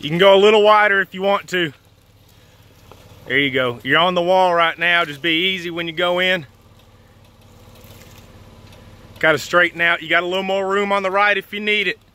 You can go a little wider if you want to. There you go. You're on the wall right now. Just be easy when you go in. Got to straighten out. You got a little more room on the right if you need it.